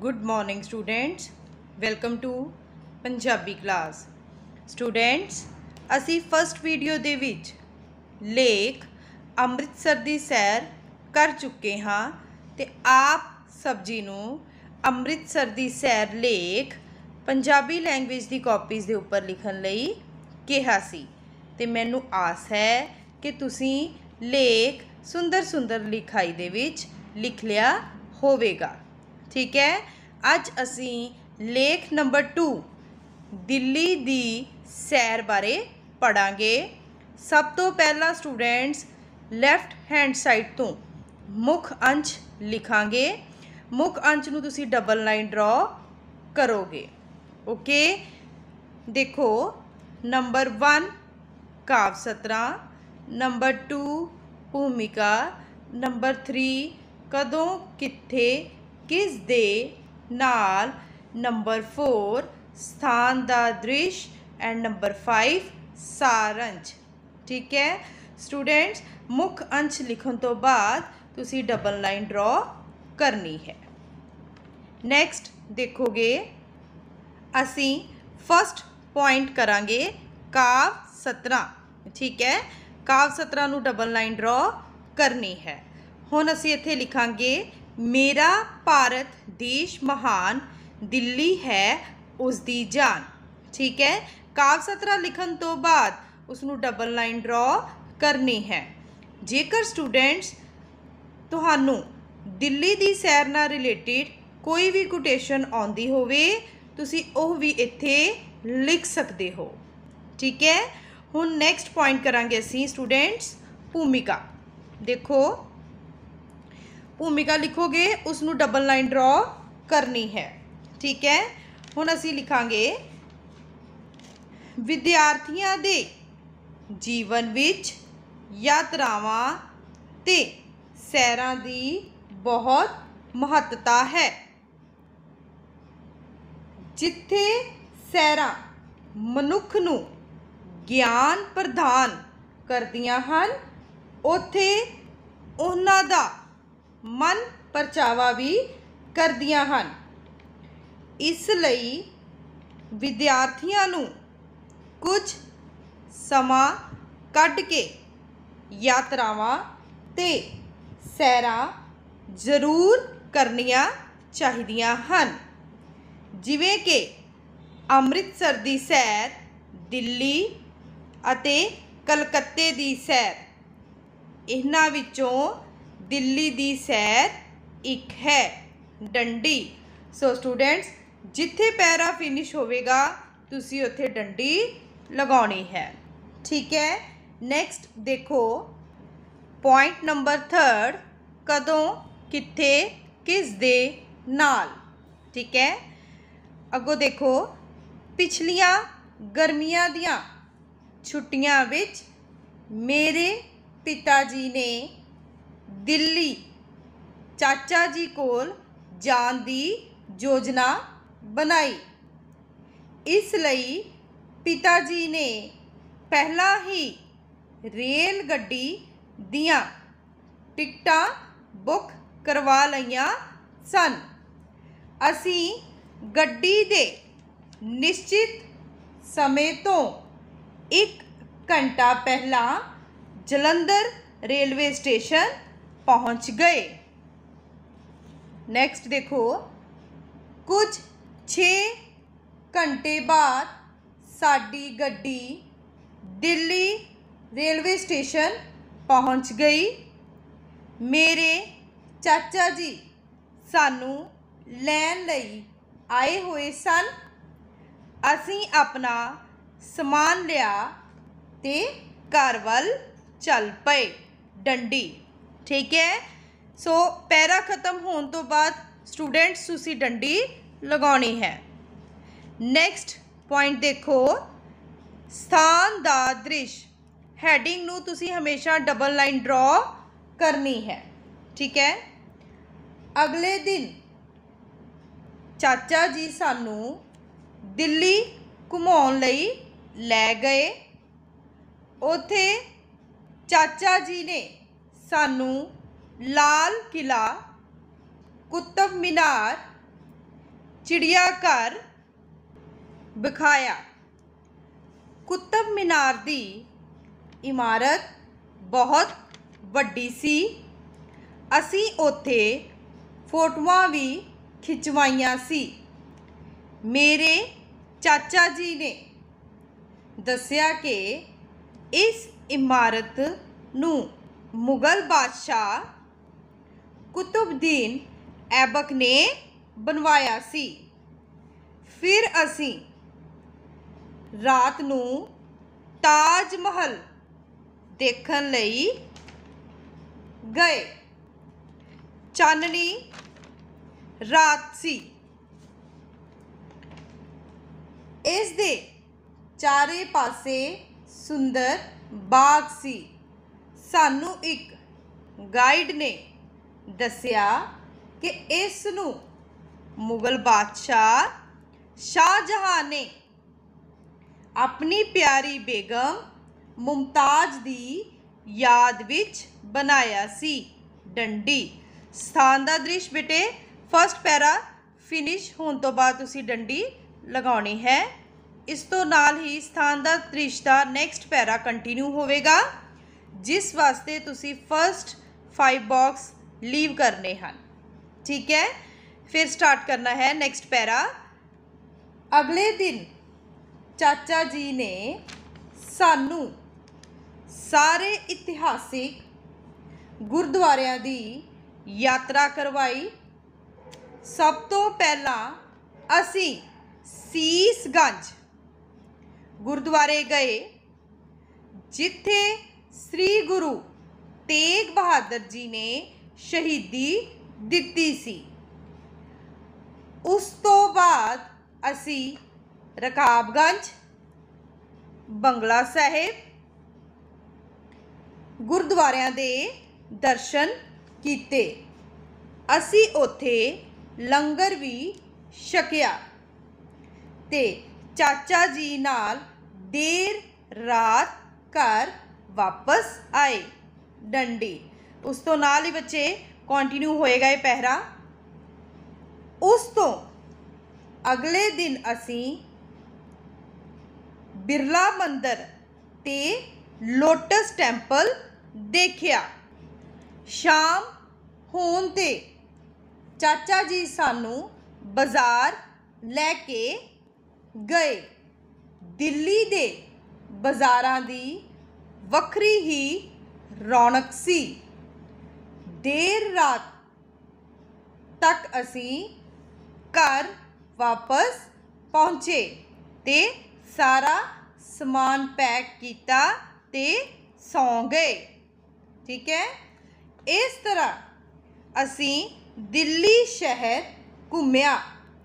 Good morning students, welcome to Punjabi class. Students, असी first video दे विच लेक अमृतसर दी सैर कर चुके हाँ ते आप सब जी नूं अमृतसर दी सैर लेक पंजाबी लैंग्वेज दी कॉपीज़ दे उपर लिखण लई कहा सी ते मैनूं आस है कि तुसीं लेक सुंदर सुंदर लिखाई दे विच लिख लिया होवेगा। ठीक है, अज असी लेख नंबर 2 दिल्ली दी सैर बारे पढ़ांगे। सब तो पहला स्टूडेंट्स लैफ्ट हैंड साइड तो मुख अंश लिखांगे। मुख अंश नूं तुसीं डबल लाइन ड्रॉ करोगे। ओके, देखो नंबर 1 काव्य सतरां, नंबर 2 भूमिका, नंबर 3 कदों कित्थे किस दे नाल, नंबर 4 स्थान दा दृश एंड नंबर 5 सारंश। ठीक है स्टूडेंट्स, मुख अंश लिखण तो बाद तुसी डबल लाइन ड्रॉ करनी है। नैक्सट देखोगे असी फस्ट पॉइंट करांगे काव्य सतरां। ठीक है, काव्य सतरां नूं डबल लाइन ड्रॉ करनी है। हुण असी इत्थे लिखांगे मेरा भारत देश महान, दिल्ली है उसकी जान। ठीक है, काव्य सतरा लिखण तो बाद उसनूं डबल लाइन ड्रॉ करनी है। जेकर स्टूडेंट्स तुहानूं दिल्ली दी सैर नाल रिलेटिड कोई भी कोटेशन आउंदी होवे तुसीं ओह भी इत्थे लिख सकते हो। ठीक है, हुण नैक्सट पॉइंट करांगे असीं स्टूडेंट्स भूमिका। देखो भूमिका लिखोगे उसनूं डबल लाइन ड्रॉ करनी है। ठीक है, हुण असीं लिखांगे विद्यार्थियों दे जीवन विच यात्रावां ते सैरां दी बहुत महत्ता है। जिथे सैरां मनुख नूं ज्ञान प्रदान करदियां हन उत्थे उन्हां दा मन परचावा भी करदियां हन। इसलिए विद्यार्थियों नूं कुछ समा कढ के यात्रावां ते सैरां जरूर करनियां चाहिदियां हन। जिवें कि अमृतसर दी सैर, दिल्ली अते कलकत्ते दी सैर। इन्हां विचों दिल्ली दी सैर एक है डंडी। सो स्टूडेंट्स जिथे पैरा फिनिश होवेगा तुसी उत्थे डंडी लगानी है। ठीक है, नैक्सट देखो पॉइंट नंबर 3 कदों कित्थे किस दे नाल। ठीक है, अगों देखो पिछलियां गर्मियां दियां छुट्टियां विच मेरे पिता जी ने दिल्ली चाचा जी कोल जान दी योजना बनाई। इसलिए पिता जी ने पहला ही रेल गड्डी दियां टिकटां बुक करवा लईआं सन। असी गड्डी दे निश्चित समय तो 1 घंटा पहला जलंधर रेलवे स्टेशन पहुंच गए। नेक्स्ट देखो कुछ 6 घंटे बाद साडी गड्डी दिल्ली रेलवे स्टेशन पहुंच गई। मेरे चाचा जी सानू लैन लई आए हुए सन। असीं अपना समान लिया ते घर वल चल पे डंडी। ठीक है, सो पैरा खत्म होने तो बाद स्टूडेंट्स तुसी डंडी लगानी है। नैक्सट पॉइंट देखो स्थान दा दृश। हैडिंग नूं तुसी हमेशा डबल लाइन ड्रॉ करनी है। ठीक है, अगले दिन चाचा जी सानू दिल्ली घुमाउण लई लै गए। उत्थे चाचा जी ने सानू लाल किला, कुतुब मीनार चिड़िया घर विखाया। कुतुब मीनार दी इमारत बहुत वड्डी सी। असीं उत्थे फोटोआं भी खिचवाइयां सी। मेरे चाचा जी ने दस्सिया कि इस इमारत नूं मुगल बादशाह कुतुबुद्दीन ऐबक ने बनवाया सी। फिर असीं रात नूं ताज महल देखण लई गए। चाननी रात सी। इस दे चारे पासे सुंदर बाग सी। सानू एक गाइड ने दस्सिया कि इस नूं मुगल बादशाह शाहजहां ने अपनी प्यारी बेगम मुमताज दी याद विच बनाया सी। डंडी स्थान दा दृश बेटे फस्ट पैरा फिनिश होने तो बाद तुसी डंडी लगानी है। इस तो नाल ही स्थान दा दृश दा नैक्सट पैरा कंटिन्यू होवेगा, जिस वास्ते तुसी फस्ट 5 बॉक्स लीव करने हैं। ठीक है, फिर स्टार्ट करना है नैक्सट पैरा। अगले दिन चाचा जी ने सानू सारे इतिहासिक गुरुद्वारियां दी यात्रा करवाई। सब तो पहला असी सीसगंज गुरुद्वारे गए, जिथे श्री गुरु तेग बहादुर जी ने शहीदी दिती सी। उस तो बाद असी रकाबगंज, बंगला साहिब गुरुद्वारियां दे दर्शन कीते। असी उत्थे लंगर भी छकिया ते चाचा जी नाल देर रात घर वापस आए। डंडी उस तो नाल ही बच्चे कंटिन्यू होएगा ये पहरा। उस तो अगले दिन असी बिरला मंदिर ते लोटस टैंपल देखिया। शाम होण ते चाचा जी सानू बाजार लैके गए। दिल्ली दे बाज़ारां दी वक्री ही रौनक सी। देर रात तक असी घर वापस पहुँचे ते सारा समान पैक किया ते सौ गए। ठीक है, इस तरह असी दिल्ली शहर घूमिया।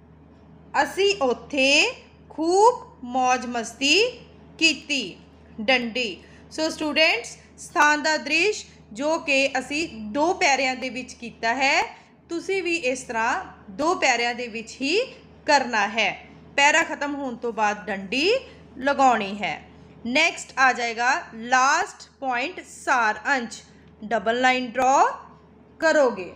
असी उत्थे खूब मौज मस्ती कीती। डंडी सो स्टूडेंट्स स्थान दा दृश जो कि असी 2 पैरिਆਂ ਦੇ ਵਿੱਚ ਕੀਤਾ है, तुसी भी इस तरह 2 पैरिਆਂ ਦੇ ਵਿੱਚ ही करना है। पैरा ख़त्म होने तो बाद डंडी लगानी है। नेक्स्ट आ जाएगा लास्ट पॉइंट सार अंश। डबल लाइन ड्रॉ करोगे।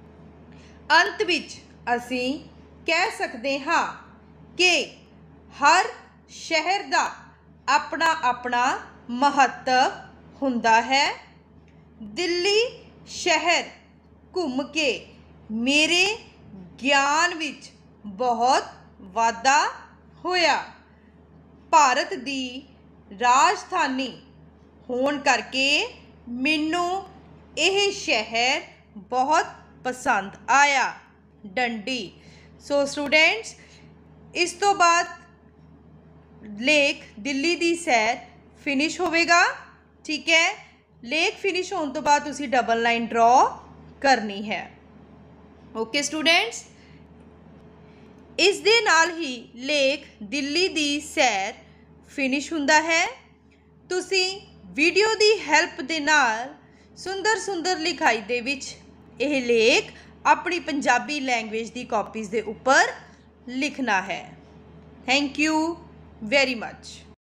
अंत विच असी कह सकते हाँ कि हर शहर का अपना अपना महत्व हुंदा है। दिल्ली शहर घूम के मेरे ज्ञान विच बहुत वाधा होया। भारत दी राजधानी होने करके मैनू यह शहर बहुत पसंद आया। डंडी सो स्टूडेंट्स इस तो बाद लेख दिल्ली दी सैर फिनिश होवेगा। ठीक है, लेख फिनिश होने तो बाद तुसी डबल लाइन ड्रॉ करनी है। ओके स्टूडेंट्स, इस दे नाल ही लेख दिल्ली दी सैर फिनिश हुंदा है। तुसी वीडियो दी हेल्प दे नाल सुंदर सुंदर लिखाई दे विच यह लेख अपनी पंजाबी लैंग्वेज दी कॉपीज़ दे उपर लिखना है। Thank you very much.